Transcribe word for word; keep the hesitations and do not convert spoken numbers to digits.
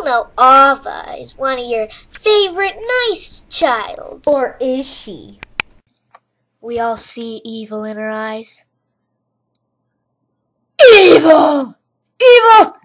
all know Ava is one of your favorite nice childs. Or is she? We all see evil in her eyes. Evil! Evil!